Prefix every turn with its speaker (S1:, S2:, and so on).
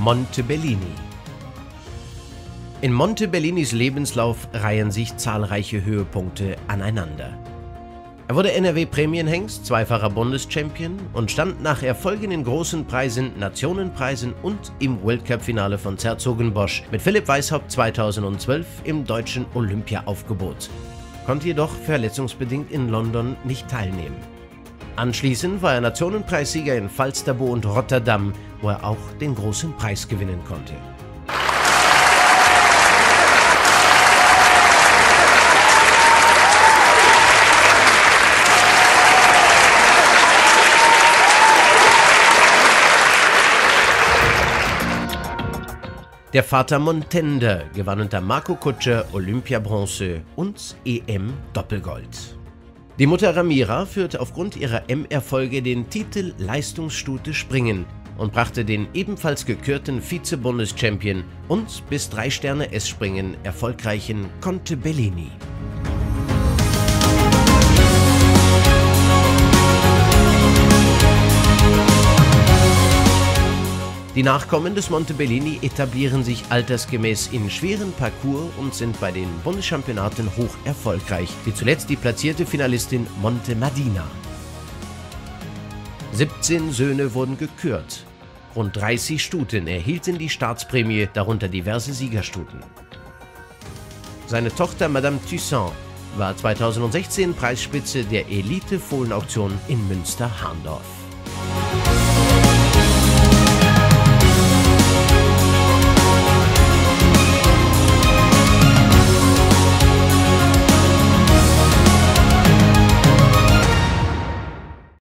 S1: Monte Bellini. In Monte Bellinis Lebenslauf reihen sich zahlreiche Höhepunkte aneinander. Er wurde NRW-Prämienhengst, zweifacher Bundeschampion und stand nach Erfolgen in großen Preisen, Nationenpreisen und im Weltcup-Finale von Zerzogenbosch mit Philipp Weishaupt 2012 im deutschen Olympia-Aufgebot, konnte jedoch verletzungsbedingt in London nicht teilnehmen. Anschließend war er Nationenpreissieger in Falsterbo und Rotterdam, wo er auch den großen Preis gewinnen konnte. Der Vater Montender gewann unter Marco Kutscher Olympiabronze und EM-Doppelgold. Die Mutter Ramira führte aufgrund ihrer M-Erfolge den Titel Leistungsstute Springen und brachte den ebenfalls gekürten Vize-Bundeschampion und bis 3-Sterne-S-Springen erfolgreichen Conte Bellini. Die Nachkommen des Monte Bellini etablieren sich altersgemäß in schweren Parcours und sind bei den Bundeschampionaten hoch erfolgreich, wie zuletzt die platzierte Finalistin Monte Madina. 17 Söhne wurden gekürt. Rund 30 Stuten erhielten die Staatsprämie, darunter diverse Siegerstuten. Seine Tochter Madame Toussaint war 2016 Preisspitze der Elite-Fohlenauktion in Münster-Harndorf.